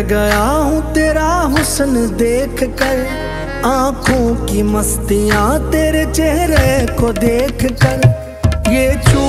गया हूँ तेरा हुस्न देख कर, आंखों की मस्तियाँ तेरे चेहरे को देख कर। ये